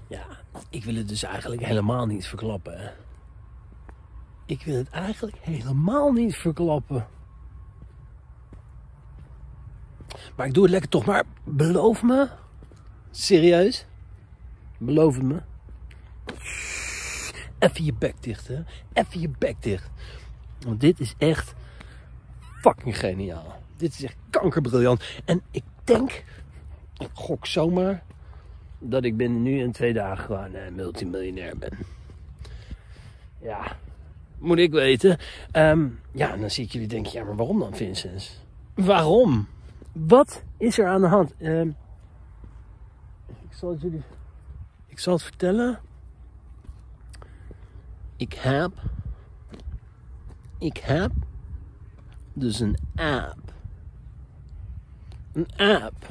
Ja, ik wil het dus eigenlijk helemaal niet verklappen. Hè. Ik wil het eigenlijk helemaal niet verklappen. Maar ik doe het lekker toch. Maar beloof me. Serieus. Beloof het me. Even je bek dicht, hè. Even je bek dicht. Want dit is echt fucking geniaal. Dit is echt kankerbriljant. En ik denk, ik gok zomaar, dat ik binnen nu en 2 dagen gewoon multimiljonair ben. Ja, moet ik weten. Ja, en dan zie ik jullie denken, ja, maar waarom dan, Vincent? Waarom? Wat is er aan de hand? Ik zal het vertellen. Ik heb dus een app. Een app.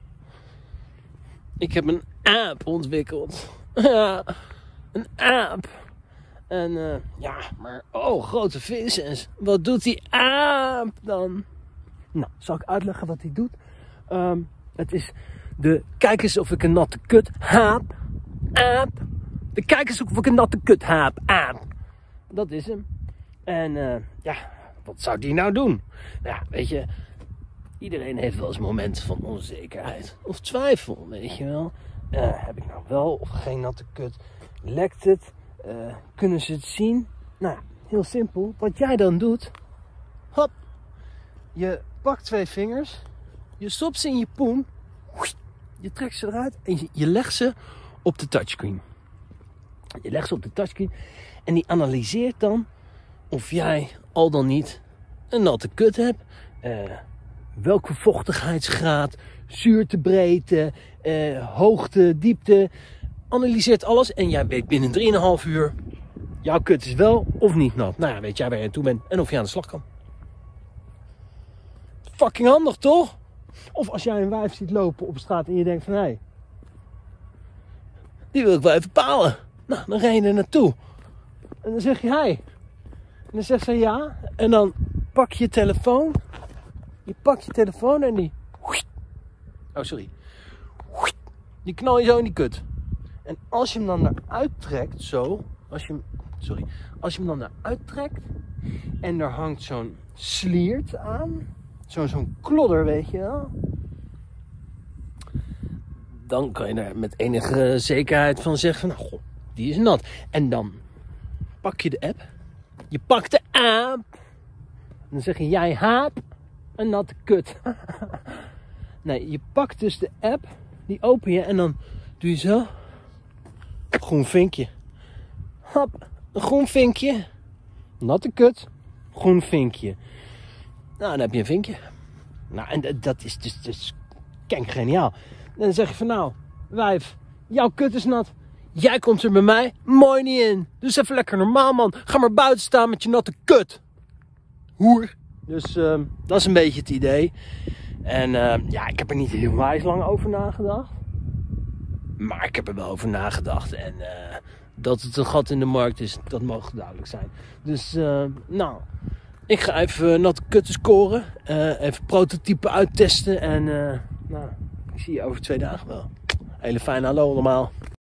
Ik heb een app ontwikkeld. Ja, een app. En ja, maar grote Vincent. Wat doet die app dan? Nou, zal ik uitleggen wat hij doet? Het is de kijk eens of ik een natte kut heb. App. De kijk eens of ik een natte kut heb. App. Dat is hem. En ja, wat zou die nou doen? Ja, weet je, iedereen heeft wel eens momenten van onzekerheid. Of twijfel, weet je wel. Heb ik nou wel of geen natte kut? Lekt het? Kunnen ze het zien? Nou, heel simpel. Wat jij dan doet. Hop. Je pakt 2 vingers. Je stopt ze in je poen. Je trekt ze eruit. En je legt ze op de touchscreen. Je legt ze op de touchscreen. En die analyseert dan of jij al dan niet een natte kut hebt. Welke vochtigheidsgraad, zuurtebreedte, hoogte, diepte. Analyseert alles en jij weet binnen 3,5 uur... jouw kut is wel of niet nat. Nou ja, weet jij waar je aan toe bent en of je aan de slag kan. Fucking handig, toch? Of als jij een wijf ziet lopen op straat en je denkt van... hé, die wil ik wel even palen. Nou, dan ren je er naartoe. En dan zeg je hi. En dan zegt ze ja. En dan pak je telefoon. Je pakt je telefoon en die... oh, sorry. Die knal je zo in die kut. En als je hem dan eruit trekt, zo... Als je hem dan eruit trekt... en er hangt zo'n sliert aan... Zo'n klodder, weet je wel... dan kan je er met enige zekerheid van zeggen van... nou, goh, die is nat. En dan pak je de app. Je pakt de app. En dan zeg je, jij hebt een natte kut. Nee, je pakt dus de app. Die open je en dan doe je zo... groen vinkje. Hop, een groen vinkje. Natte kut. Groen vinkje. Nou, dan heb je een vinkje. Nou, en dat is dus geniaal. En dan zeg je van nou, wijf, jouw kut is nat. Jij komt er bij mij mooi niet in. Dus even lekker normaal, man. Ga maar buiten staan met je natte kut. Hoer. Dus dat is een beetje het idee. En ja, ik heb er niet heel wijs lang over nagedacht. Maar ik heb er wel over nagedacht. En dat het een gat in de markt is, dat mag duidelijk zijn. Dus nou, ik ga even natte kutten scoren. Even prototypen uittesten. En nou, ik zie je over 2 dagen wel. Hele fijne hallo allemaal.